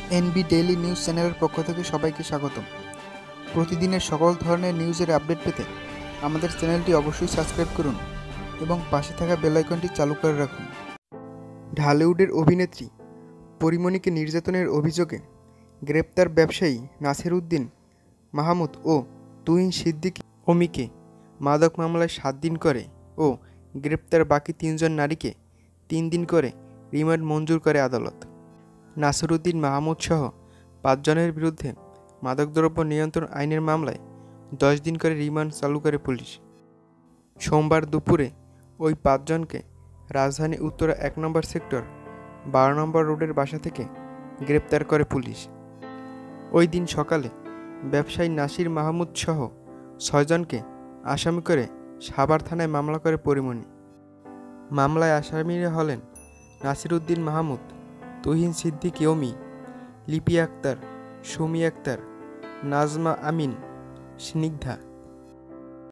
NB daily news চ্যানেলের পক্ষ থেকে সবাইকে স্বাগতম। প্রতিদিনের সকল ধরনের নিউজের আপডেট পেতে আমাদের চ্যানেলটি অবশ্যই সাবস্ক্রাইব করুন এবং পাশে থাকা বেল আইকনটি চালু করে রাখুন। ঢালিউডের অভিনেত্রী পরিমণিকে নির্যাতনের অভিযোগে গ্রেপ্তার ব্যবসায়ী নাসির উদ্দিন মাহমুদ ও তুহিন সিদ্দিকী অমিকে মাদক মামলায় 7 দিন করে ও গ্রেপ্তার বাকি 3 জন নারীকে 3 দিন করে রিমান্ড মঞ্জুর করে আদালত। নাসিরউদ্দিন মাহমুদ সহ 5 জনের বিরুদ্ধে মাদকদ্রব্য নিয়ন্ত্রণ আইনের মামলায় 10 দিন করে রিমান্ড চালু করে পুলিশ। সোমবার দুপুরে ওই 5 জনকে রাজধানী উত্তরা 1 নম্বর সেক্টর 12 নম্বর রোডের বাসা থেকে গ্রেপ্তার করে পুলিশ। ওই দিন সকালে ব্যবসায়ী নাসির মাহমুদ সহ 6 জনকে আসামি করে সাভার থানায় মামলা করে পরিমণি। মামলায় আসামিরা হলেন নাসিরউদ্দিন মাহমুদ, তুহিন সিদ্দিকী অমি, লিপি আক্তার, সুমি আক্তার, নাজমা আমিন, স্নিগ্ধা।